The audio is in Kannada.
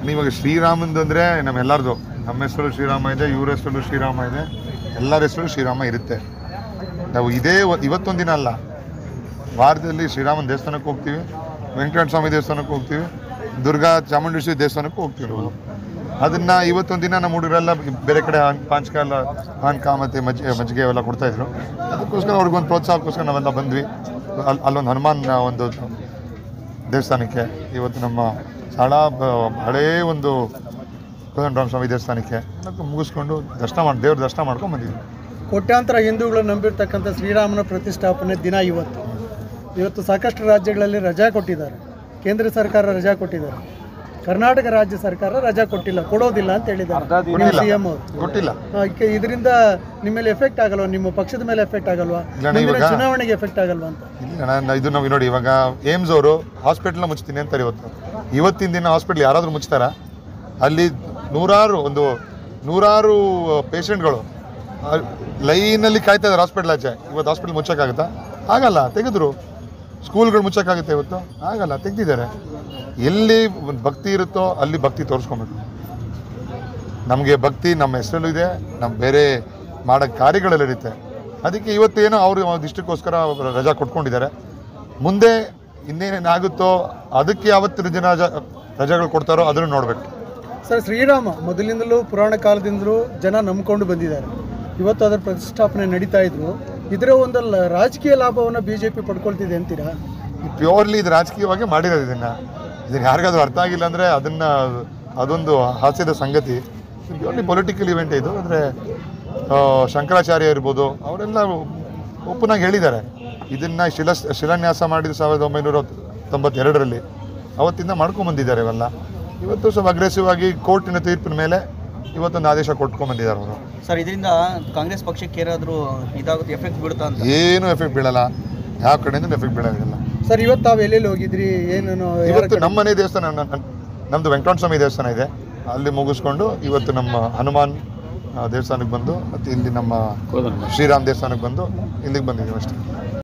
ಇವಾಗ ಶ್ರೀರಾಮಂದು ಅಂದರೆ ನಮ್ಮೆಲ್ಲರದು, ನಮ್ಮ ಹೆಸರು ಶ್ರೀರಾಮ ಇದೆ, ಇವ್ರ ಹೆಸರು ಶ್ರೀರಾಮ ಇದೆ, ಎಲ್ಲರ ಹೆಸರು ಶ್ರೀರಾಮ ಇರುತ್ತೆ. ನಾವು ಇವತ್ತೊಂದು ದಿನ ಅಲ್ಲ, ವಾರದಲ್ಲಿ ಶ್ರೀರಾಮನ ದೇವಸ್ಥಾನಕ್ಕೆ ಹೋಗ್ತೀವಿ, ವೆಂಕಟೇಶ್ವರ ಸ್ವಾಮಿ ದೇವಸ್ಥಾನಕ್ಕೆ ಹೋಗ್ತೀವಿ, ದುರ್ಗಾ ಚಾಮುಂಡೇಶ್ವರಿ ದೇವಸ್ಥಾನಕ್ಕೆ ಹೋಗ್ತೀವಿ ನಾವು. ಅದನ್ನು ಇವತ್ತೊಂದು ದಿನ ನಮ್ಮ ಹುಡುಗರೆಲ್ಲ ಬೇರೆ ಕಡೆ ಪಾಂಚಕಾಲ ಪಾನ್ಕ ಮತ್ತು ಮಜ್ಜಿಗೆ ಅವೆಲ್ಲ ಕೊಡ್ತಾಯಿದ್ರು. ಅದಕ್ಕೋಸ್ಕರ ಅವ್ರಿಗೊಂದು ಪ್ರೋತ್ಸಾಹಕ್ಕೋಸ್ಕರ ನಾವೆಲ್ಲ ಬಂದ್ವಿ. ಅಲ್ಲೊಂದು ಹನುಮಾನ್ ಒಂದು ದೇವಸ್ಥಾನಕ್ಕೆ, ಇವತ್ತು ನಮ್ಮ ಹಳೇ ಒಂದು ಕೋದಂಡರಾಮ ಸ್ವಾಮಿ ದೇವಸ್ಥಾನಕ್ಕೆ ಮುಗಿಸ್ಕೊಂಡು ದೇವ್ರ ದರ್ಶನ ಮಾಡ್ಕೊಂಡು ಬಂದಿದ್ವಿ. ಕೋಟ್ಯಾಂತರ ಹಿಂದೂಗಳು ನಂಬಿರ್ತಕ್ಕಂಥ ಶ್ರೀರಾಮನ ಪ್ರತಿಷ್ಠಾಪನೆ ದಿನ ಇವತ್ತು ಸಾಕಷ್ಟು ರಾಜ್ಯಗಳಲ್ಲಿ ರಜಾ ಕೊಟ್ಟಿದ್ದಾರೆ. ಕೇಂದ್ರ ಸರ್ಕಾರ ರಜಾ ಕೊಟ್ಟಿದ್ದಾರೆ, ಕರ್ನಾಟಕ ರಾಜ್ಯ ಸರ್ಕಾರ ರಜಾ ಕೊಡೋದಿಲ್ಲ ಅಂತ ಹೇಳಿದ್ದಾರೆ ಸಿಎಂ ಅವರು. ಕೊಟ್ಟಿಲ್ಲ. ಇದರಿಂದ ನಿಮ್ಮ ಮೇಲೆ ಎಫೆಕ್ಟ್ ಆಗಲ್ವಾ, ನಿಮ್ಮ ಪಕ್ಷದ ಮೇಲೆ ಎಫೆಕ್ಟ್ ಆಗಲ್ವಾ, ಚುನಾವಣೆಗೆ ಎಫೆಕ್ಟ್ ಆಗಲ್ವಾ ಅಂತ? ಇಲ್ಲ, ಇದು ನಾವು ನೋಡಿ, ಇವಾಗ ಏಮ್ಸ್ ಅವರು ಹಾಸ್ಪಿಟಲ್ನ ಮುಚ್ತೀನಿ ಅಂತಾರೆ. ಇವತ್ತಿನ ದಿನ ಹಾಸ್ಪಿಟ್ಲ್ ಯಾರಾದರೂ ಮುಚ್ತಾರ? ಅಲ್ಲಿ ನೂರಾರು ಪೇಷಂಟ್ಗಳು ಲೈನಲ್ಲಿ ಕಾಯ್ತಾ ಇದ್ದಾರೆ ಹಾಸ್ಪಿಟ್ಲ್ ಆಚೆ. ಇವತ್ತು ಹಾಸ್ಪಿಟ್ಲ್ ಮುಚ್ಚೋಕ್ಕಾಗುತ್ತಾ? ಆಗಲ್ಲ. ತೆಗೆದ್ರು. ಸ್ಕೂಲ್ಗಳು ಮುಚ್ಚೋಕ್ಕಾಗುತ್ತೆ? ಇವತ್ತು ಆಗಲ್ಲ, ತೆಗೆದಿದ್ದಾರೆ. ಎಲ್ಲಿ ಒಂದು ಭಕ್ತಿ ಇರುತ್ತೋ ಅಲ್ಲಿ ಭಕ್ತಿ ತೋರಿಸ್ಕೊಬೇಕು. ನಮಗೆ ಭಕ್ತಿ ನಮ್ಮ ಹೆಸರಲ್ಲೂ ಇದೆ, ನಮ್ಮ ಬೇರೆ ಮಾಡೋ ಕಾರ್ಯಗಳಲ್ಲಿರುತ್ತೆ. ಅದಕ್ಕೆ ಇವತ್ತೇನೋ ಅವರು ಇಷ್ಟಕ್ಕೋಸ್ಕರ ರಜಾ ಕೊಟ್ಕೊಂಡಿದ್ದಾರೆ. ಮುಂದೆ ಇನ್ನೇನೇನಾಗುತ್ತೋ ಅದಕ್ಕೆ ಯಾವತ್ತು ರಜೆಗಳು ಕೊಡ್ತಾರೋ ಅದನ್ನು ನೋಡಬೇಕು. ಸರ್, ಶ್ರೀರಾಮ ಮೊದಲಿಂದಲೂ ಪುರಾಣ ಕಾಲದಿಂದಲೂ ಜನ ನಂಬ್ಕೊಂಡು ಬಂದಿದ್ದಾರೆ. ಇವತ್ತು ಅದರ ಪ್ರತಿಷ್ಠಾಪನೆ ನಡೀತಾ ಇದ್ರು. ಇದರ ಒಂದು ರಾಜಕೀಯ ಲಾಭವನ್ನು BJP ಪಡ್ಕೊಳ್ತಿದೆ ಅಂತೀರಾ? ಪ್ಯೂರ್ಲಿ ಇದು ರಾಜಕೀಯವಾಗಿ ಮಾಡಿರೋದು. ಇದನ್ನು ಯಾರಿಗಾದ್ರೂ ಅರ್ಥ ಆಗಿಲ್ಲ ಅಂದರೆ ಅದೊಂದು ಹಾಸ್ಯದ ಸಂಗತಿ. ಪ್ಯೂರ್ಲಿ ಪೊಲಿಟಿಕಲ್ ಇವೆಂಟ್ ಇದು. ಅಂದರೆ ಶಂಕರಾಚಾರ್ಯ ಇರ್ಬೋದು, ಅವರೆಲ್ಲ ಓಪನ್ ಆಗಿ ಹೇಳಿದ್ದಾರೆ. ಇದನ್ನು ಶಿಲಾನ್ಯಾಸ ಮಾಡಿದ 1992ರಲ್ಲಿ. ಅವತ್ತಿಂದ ಮಾಡ್ಕೊಂಬಂದಿದ್ದಾರೆ ಇವೆಲ್ಲ. ಇವತ್ತು ಸ್ವಲ್ಪ ಅಗ್ರೆಸಿವ್ ಆಗಿ ಕೋರ್ಟಿನ ತೀರ್ಪಿನ ಮೇಲೆ ಇವತ್ತೊಂದು ಆದೇಶ ಕೊಟ್ಕೊಂಡ್ಬಂದಿದ್ದಾರೆ ಅವರು. ಸರ್, ಇದರಿಂದ ಕಾಂಗ್ರೆಸ್ ಪಕ್ಷಕ್ಕೆ ಏನಾದರೂ ಇದಾಗುತ್ತೆ, ಎಫೆಕ್ಟ್ ಬೀಳುತ್ತಾ ಅಂತ? ಏನು ಎಫೆಕ್ಟ್ ಬೀಳಲ್ಲ, ಯಾವ ಕಡೆಯಿಂದ ಎಫೆಕ್ಟ್ ಬೀಳೋದಿಲ್ಲ. ಸರ್, ಇವತ್ತು ತಾವು ಎಲ್ಲೆಲ್ಲಿ ಹೋಗಿದ್ರಿ? ಇವತ್ತು ನಮ್ಮನೆ ದೇವಸ್ಥಾನ, ನಮ್ಮದು ವೆಂಕಟೇಶ್ವರ ಸ್ವಾಮಿ ದೇವಸ್ಥಾನ ಇದೆ, ಅಲ್ಲಿ ಮುಗಿಸ್ಕೊಂಡು ಇವತ್ತು ನಮ್ಮ ಹನುಮಾನ್ ದೇವಸ್ಥಾನಕ್ಕೆ ಬಂದು, ಮತ್ತು ಇಲ್ಲಿ ನಮ್ಮ ಶ್ರೀರಾಮ್ ದೇವಸ್ಥಾನಕ್ಕೆ ಬಂದು ಇಲ್ಲಿಗೆ ಬಂದಿದ್ದೀವಿ ಅಷ್ಟೇ.